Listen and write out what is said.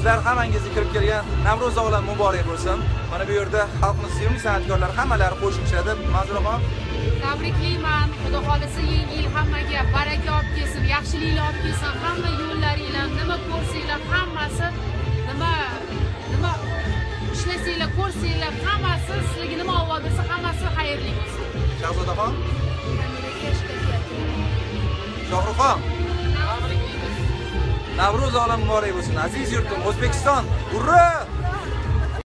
Sizlar hammangizni kirib kelgan Navro'z olam muborak bo'lsin. Mana bu yerda xalqning sevimli san'atkorlar hammalari qo'shilishadi. Manzuraxon, tabriklayman. Xudo xolisa yangi yil hammaga baraka olib kelsin, yaxshiliklar olib kelsin. Hamma yo'llaringlar, nima ko'rsanglar hammasi, nima ishlasanglar, ko'rsanglar hammasi sizlarga nima olib bersa hammasi xayrli bo'lsin. Shahzodaxon, Shohruxxon, Navro'z olam muborak bo'lsin. Aziz yurtim, O'zbekiston, urra!